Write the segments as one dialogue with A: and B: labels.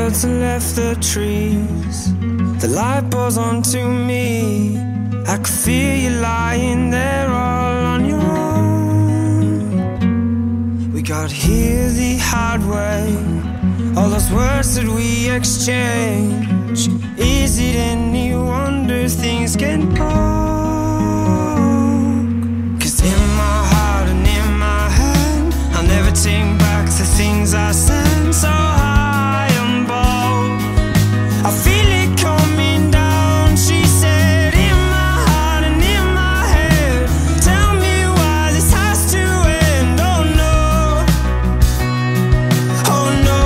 A: birds have left the trees, the light pours onto me. I could feel you lying there all on your own. We got here the hard way, all those words that we exchange. Is it any wonder things get broke? 'Cause in my heart and in my head, I'll never take back the things I said. So high and bold, I feel it coming down. She said, in my heart and in my head, tell me why this has to end. Oh no, oh no,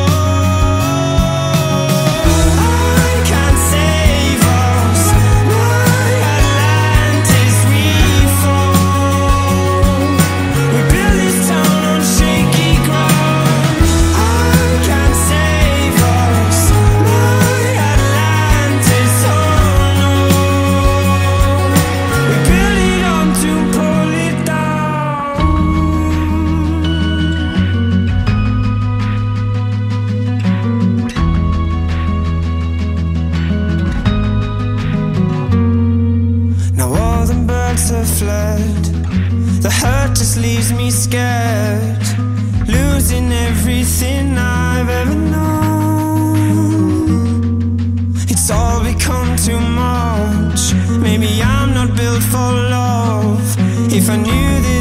A: I can't save us. My Atlantis, we fall. We build this town on shaky ground. I can't save us. My Atlantis, oh no. We build it up to pull it down. Now all the birds have fled, the hurt just leaves me scared, losing everything I've ever known. It's all become too much. Maybe I'm not built for love. If I knew that